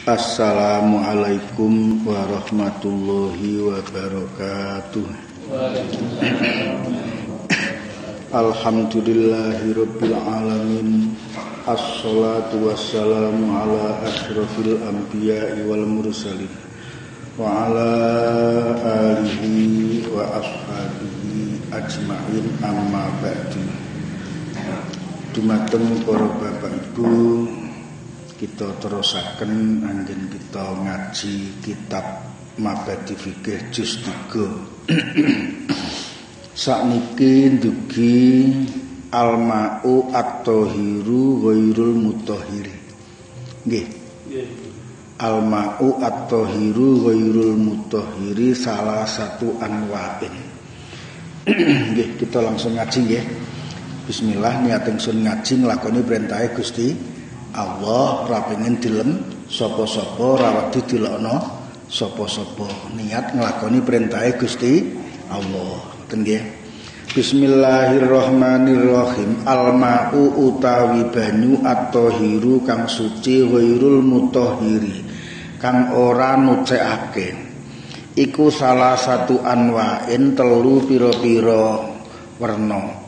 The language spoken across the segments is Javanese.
Assalamualaikum warahmatullahi wabarakatuh. Alhamdulillahirabbil alamin. Assalatu wassalamu ala asyrafil anbiya'i wal mursalin wa ala alihi wa ashabihi ajma'in, amma ba'du. Dumateng para bapak ibu, kita terusaken anjen kita ngaji kitab Mabadi Fikih juz 3. Sakniki ndugi al-ma'u at-tahiru ghairul mutahhiri. Nggih. Al-ma'u at-tahiru ghairul mutahhiri salah satu anwa'in. Nggih, kita langsung ngaji nggih. Bismillah, niat ingsun ngaji nglakoni perintahe Gusti Allah, ra pengin dilem sapa-sapa, ra wedi dilokno sapa-sapa. Niat nglakoni perintahe Gusti Allah. Ngoten nggih. Bismillahirrahmanirrahim. Al-ma'u utawi banyu at-tahiru kang suci ghairul mutahhiri kang ora nucekake. Iku salah satu anwa'in telu pira-pira werna.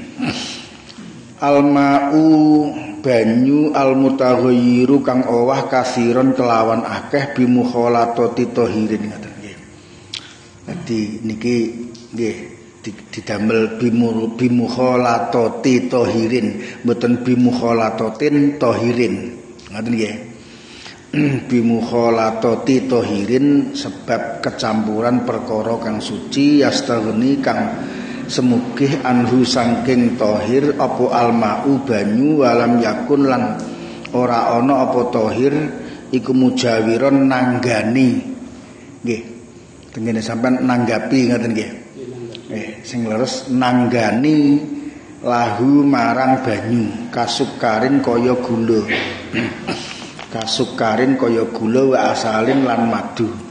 Al-ma'u banyu al-mutaghayyiru kang owah kasiron kelawan akeh bimukhalatati tahirin ngoten nggih. Dadi niki nggih didamel bimukhalatati tahirin, mboten bimukhalatatin tahirin. Ngoten nggih. Bimukhalatati tahirin sebab kecampuran perkara kang suci, yastaghni kang semugih anhu sangking tohir apa alma'u banyu walam yakun lan ora ana apa tohir iku mujawiron nanggani. Nggih, tengene sampean nanggapi ngoten nggih. Sing leres nanggani lahu marang banyu kasukarin kaya gula. Kasukarin kaya gula wa asalin lan madu.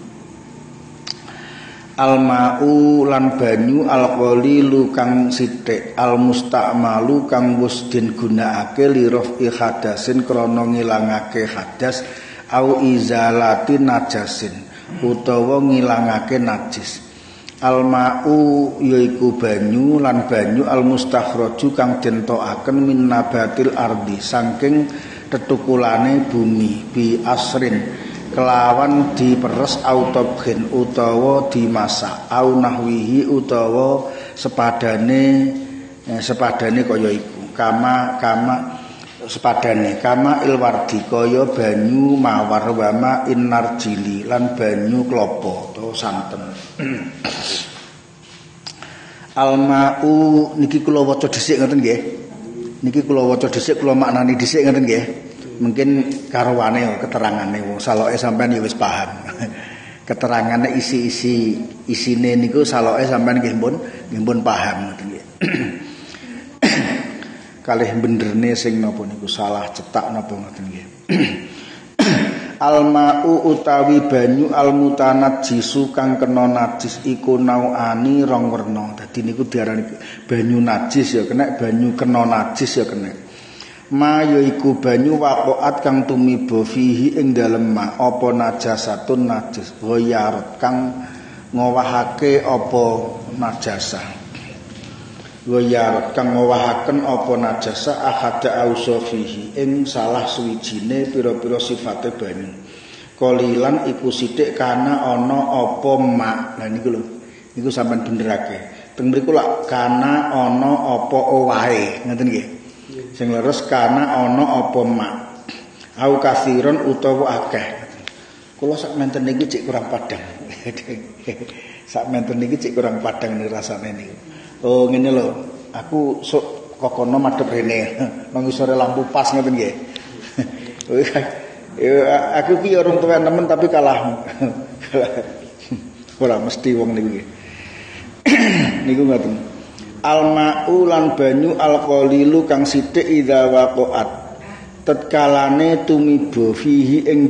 Al-ma'u lan banyu al-qalilu kang sithik, al-musta'malu kang wis den gunakake li raf'i hadasin krana ngilangake hadas au izalati najasin utawa ngilangake najis. Al-ma'u yaiku banyu lan banyu al-mustakhraju kang den tokaken min nabatil ardi saking tetukulane bumi bi asrin kelawan diperes autobgen utawa dimasak au nahwihi utawa sepadane kaya iku kama sepadane kama ilwardi kaya banyu mawar wama innarjili lan banyu klopo utawa santen. Al-ma'u niki kula waca dhisik ngoten nggih. Niki kula waca dhisik kula maknani dhisik ngoten nggih. Mungkin karwane keterangane wong saloke sampean ya wis paham. Keterangane isine niku saloke sampean nggih pun paham ngoten nggih. Kalih benderne sing napa niku salah cetak napa ngoten nggih. Al-ma'u utawi banyu al-mutanajjisu kang kena najis iku nauani rong werna. Dadi niku diarani banyu najis ya kena, banyu kena najis ya kena. Ma yaiku banyu waqaat kang tumiba fihi ing dalem ma apa najasatun najis ghayarat kang ngowahake apa najasa. Ghayarat kang ngowahaken apa najasa ahada ausofihi ing salah suwijine pira-pira sifate banyu. Kolilan iku sithik kana ana apa ma. Lah niku lho. Niku sampean benerake. Teng mriku lak kana ana apa owahe. Ngoten nggih. Sing leres kana ana apa mak au kasiron utawa akeh. Kula sak menten niki cek kurang padang. Sak menten niki cek kurang padang nih rasane niku. Oh ngene lho, aku sok kokono madhep rene nang isore lampu pas ngoten nggih. Aku ki urung tuwek nemen tapi kalah. Ora mesti wong niku nggih. Niku ngoten. Al-ma'u lan banyu al-qalilu kang sithik idza waqa'at tatkalane tumiba fihi ing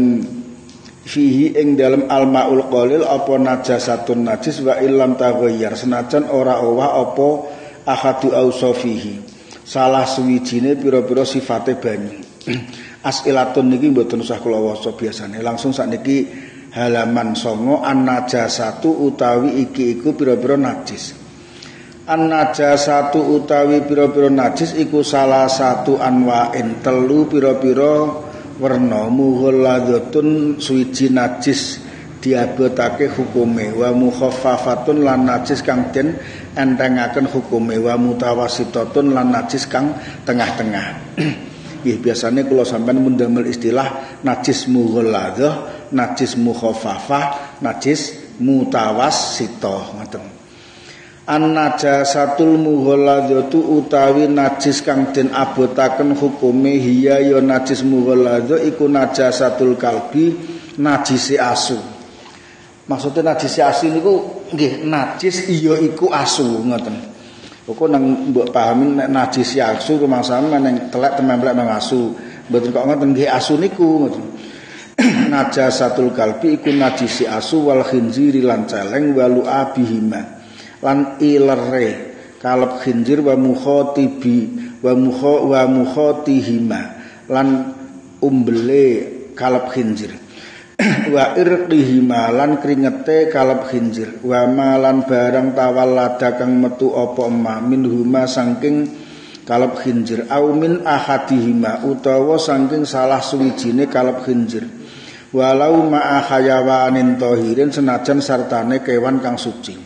dalem al-ma'ul qalil apa najasatun najis wa illam taghayyar senajan ora owah apa ahadu ausofihi salah suwijine pira-pira sifate banyu. As'ilatun niki mboten usah kula waca biasane. Langsung sakniki halaman 9 an-najasatu utawi iki iku pira-pira najis. An-najasatu utawi pira-pira najis iku salah satu anwa'in telu pira-pira werna mughalladhatun suwiji najis diabotake hukume wa mukhaffafatun lan najis kang den entengaken hukume wa mutawassitatun lan najis kang tengah-tengah. Nggih biasane kula sampeyan mundamel istilah najis mughalladzah, najis mukhaffafah, najis mutawassithah ngoten. An-najasatul mughalladzatu utawi najis kang den abotaken hukume hiya ya najis mughalladzah iku najasatul kalbi, najise asu. Maksudnya najis asu niku nggih najis iya iku asu ngoten. Kok nang mbok pahami nek najis asu rumangsane nang telek tememplek nang asu. Mboten kok ngoten nggih asu niku ngoten. Najasatul kalbi iku najis asu wal khinziri lan celeng walu abihima lan ilere kalep khinzir wa mukhatibi wa mukhatihima lan umbele kalep khinzir. Wa irqihima lan kringete kalep khinzir wa malan barang tawallada kang metu apa ma minhuma saking kalep khinzir au min ahadihima utawa saking salah suwijine kalep khinzir walau ma hayawanin tahirin senajan sartane kewan kang suci.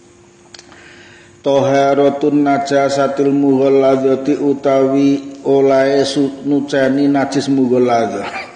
Taharatun najasatil mughalladzati utawi olahe nuceni najis mughalladzah.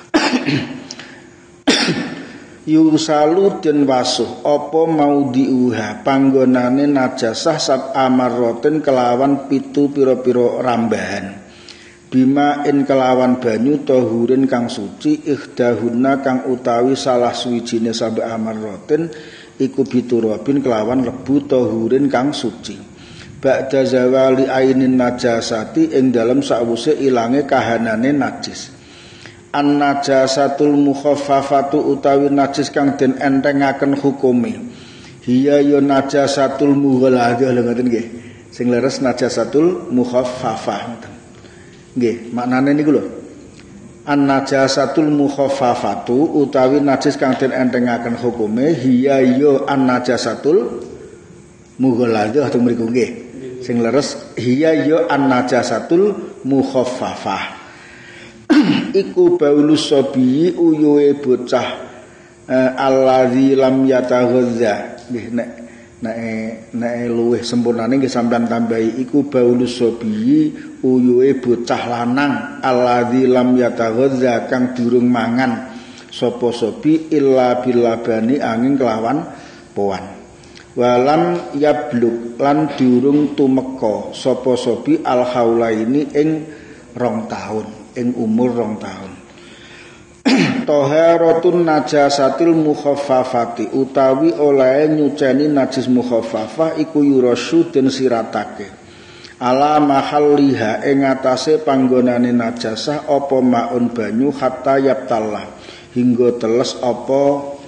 Yusalu den wasuh apa mau diuha panggonane najasah sab amarroten kelawan 7 pira-pira rambahan bima in kelawan banyu tahurin kang suci ikhdahuna kang utawi salah suwijine sab amarroten iku biturabin kelawan lebu tahurin kang suci ba'da zawali ainin najasati ing dalem sawise ilange kahanane najis. An-najasatul mukhaffafatu utawi najis kang den entengaken hukume hiya ya najasatul mughalladzah lho ngoten nggih sing leres najasatul mukhaffafah ngoten nggih maknane niku lho an-najasatul mukhaffafatu utawi najis kang den entengaken hukume hiya ya an-najasatul mughalladzah teng mriku nggih sing leres hiya ya an-najasatul mukhaffafah iku baulus sabi uyuhe bocah allazi lam yataghazza nggih nek luwih sempurnane nggih sampean tambahi iku baulus sabi uyuhe bocah lanang allazi lam yataghazza kang durung mangan sapa sabi illa bilabani angin kelawan poan walam yablug lan durung tumeka sapa sabi al haulaini ing 2 tahun ing umur 2 tahun. Taharatun najasatil mukhaffafati utawi oleh nyuceni najis mukhaffafah iku yurasyu den siratake ala mahalliha ing atase panggonane najasah apa maun banyu hatta yaptallah hingga teles apa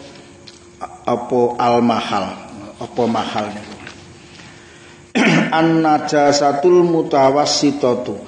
al mahal apa mahal niku. An najasatul mutawassitatu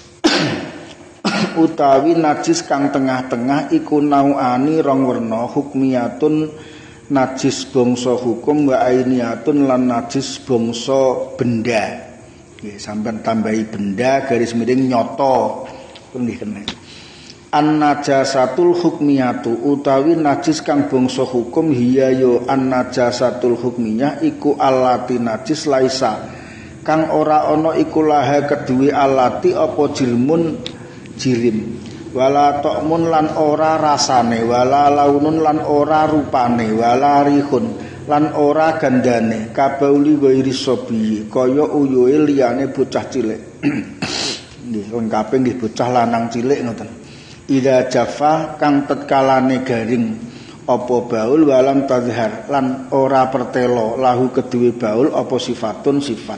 utawi najis kang tengah-tengah iku nauani 2 werna hukmiyatun najis bangsa hukum wa ainiyatun lan najis bangsa benda nggih sampeyan tambahi benda garis miring nyoto nggih kena an najasatul hukmiyatu utawi najis kang bangsa hukum hiya yo an najasatul hukmiyah iku alati najis laisa kang ora ana iku laha keduwe alati apa jilmun jirim wala ta'mun lan ora rasane wala launun lan ora rupane wala rihun lan ora gandane kabauli ghairi sobi kaya uyuhe liyane bocah cilik nggih lengkape nggih bocah lanang cilik ngoten ida jafa kang tetkalane garing apa baul walam tazhar lan ora pertelo lahu keduwe baul apa sifatun sifat.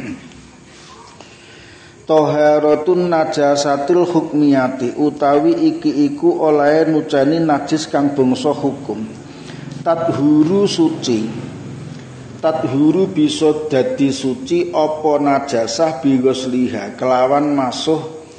Taharatun najasatil hukmiyati utawi iki iku oleh nuceni najis kang bangsa hukum tadhuru suci tadhuru bisa dadi suci apa najasah bigosliha kelawan masuh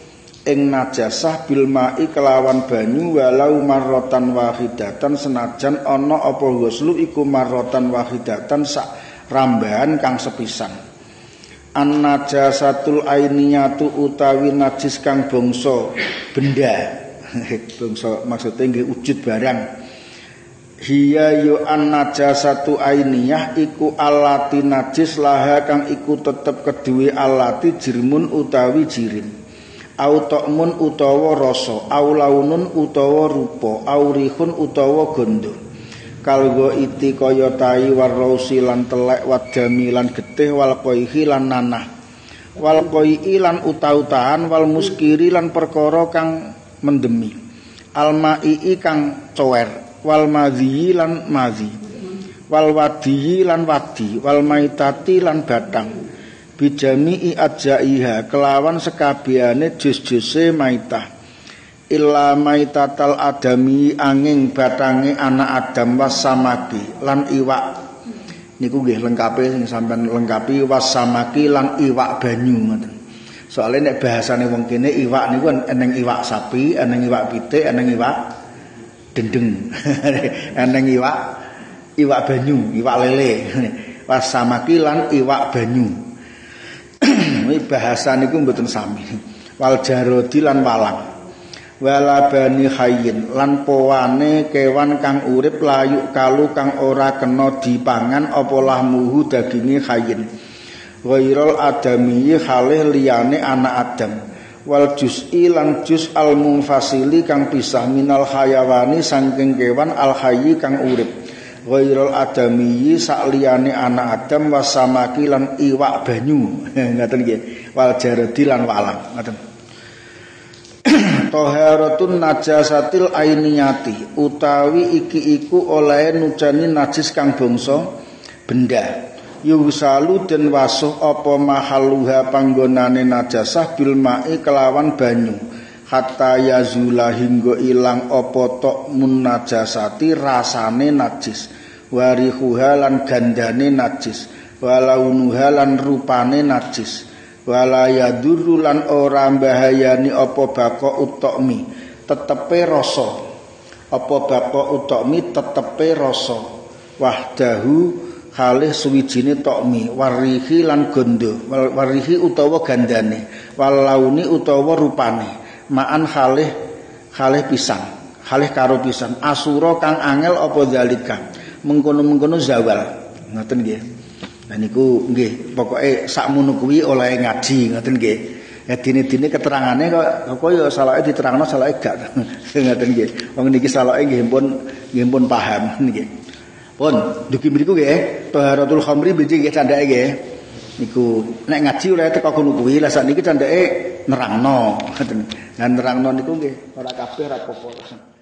ing najasah bil ma'i kelawan banyu walau marratan wahidatan senajan ana apa ghuslu iku marratan wahidatan sak rambahan kang sepisan. An najasatul ainiyatu utawi najis kang bangsa benda bangsa maksudnya nggih wujud barang. Hiya yu an najasatu ainiyah iku alati najis laha kang iku tetep kedue alati jirmun utawi jirim au ta'mun utawa rasa au launun utawa rupa au rihun utawa gondo kalgo iti kaya tai warausi lan telek wadami lan getih wal qaihi lan nanah wal qaihi lan uta-utahan wal muskiri lan perkara kang mendemi al ma'i kang cower wal madhi lan madhi wal wadi lan wadi wal maitati lan batang bijami ajaiha kelawan sekabehane jus-juse maitah illa maitatal adami angin batange anak Adam wasamaki lan iwak niku nggih lengkape sing sampean lengkapi wasamaki lan iwak banyu ngoten. Soale nek bahasane wong kene iwak niku eneng iwak sapi, eneng iwak pitik, eneng iwak dendeng. Eneng iwak banyu, iwak lele. Wasamaki lan iwak banyu. Iki bahasa niku mboten sami. Wal jarodi lan walang. Wala bani hayyin lan powane kewan kang urip layuk kalu kang ora kena dipangan apa lahmuhu daginge hayyin. Ghairul adami halih liyane anak Adam. Wal juz'i lan juz al munfasili kang pisah minal hayawani saking kewan al hayyi kang urip ghairul adami sak liyane anak Adam wasamaki lan iwak banyu ngaten nggih wal jaradi lan walang ngaten. Taharatun najasatil ainiyati utawi iki iku oleh nucani najis kang bangsa benda yusalu den wasuh apa mahaluha panggonane najasah bil ma'i kelawan banyu hatta yazula hingga ilang apa tok mun najasati rasane najis warihuha lan gandane najis walaunuha lan rupane najis wala yadurru lan ora mbahayani apa bako utokmi tetepe rasa apa bako utokmi tetepe rasa wahdahu halih suwijine tokmi warihi lan gondo warihi utawa gandane walauni utawa rupane maan halih pisang halih karo pisang asura kang angel apa zalika mengkono-mengkono zawal ngoten nggih. Nah niku nggih pokoke sakmono kuwi oleh ngaji ngoten nggih. Ya dine-dine keterangane kok ya salake diterangno salake gak ngoten nggih. Wong niki salake nggih pun paham nggih. Pun dugi mriku nggih taharatul khamri benjing nggih candhake nggih. Niku nek ngaji oleh teko kono kuwi lah sakniki candhake nerangno ngoten. Lah nerangno niku nggih ora kabeh ora apa-apa.